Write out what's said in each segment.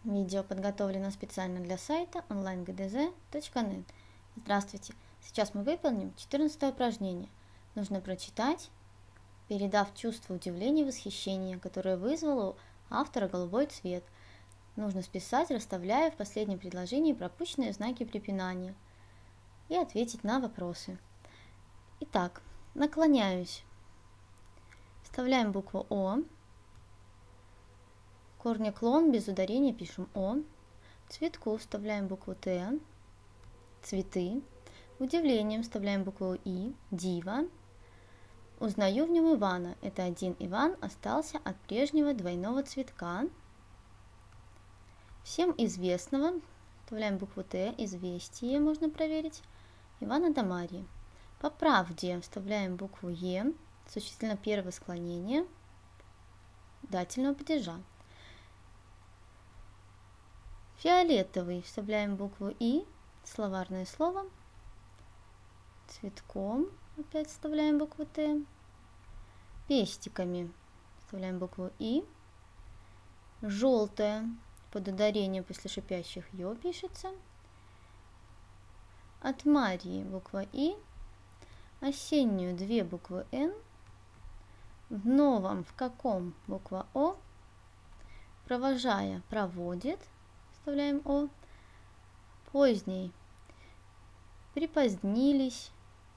Видео подготовлено специально для сайта onlinegdz.net. Здравствуйте! Сейчас мы выполним 14 упражнение. Нужно прочитать, передав чувство удивления и восхищения, которое вызвало у автора голубой цвет. Нужно списать, расставляя в последнем предложении пропущенные знаки препинания и ответить на вопросы. Итак, наклоняюсь. Вставляем букву О. Корнеклон без ударения пишем О. Цветку вставляем букву Т. Цветы. Удивлением вставляем букву И. Дива. Узнаю в нем Ивана. Это один Иван остался от прежнего двойного цветка. Всем известного вставляем букву Т. Известие можно проверить. Ивана да Марьи. По правде вставляем букву Е. Существительное первого склонения дательного падежа. Фиолетовый вставляем букву И, словарное слово. Цветком опять вставляем букву Т. Пестиками вставляем букву И. Желтое под ударением после шипящих Ё пишется. От Марьи буква И. Осеннюю две буквы Н. В новом в каком буква О. Провожая проводит. Вставляем О. Поздний. Припозднились.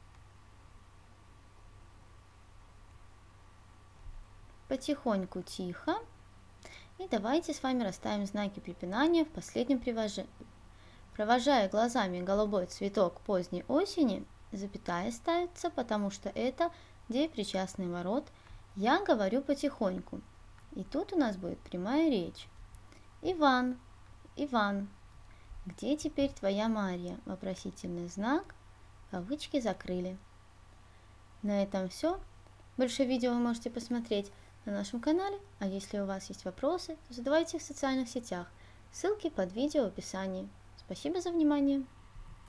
Потихоньку тихо. И давайте с вами расставим знаки препинания в последнем предложении. Провожая глазами голубой цветок поздней осени, запятая ставится, потому что это деепричастный ворот. Я говорю потихоньку. И тут у нас будет прямая речь. Иван. Иван, где теперь твоя Марья? Вопросительный знак, кавычки закрыли. На этом все. Больше видео вы можете посмотреть на нашем канале, а если у вас есть вопросы, то задавайте их в социальных сетях. Ссылки под видео в описании. Спасибо за внимание.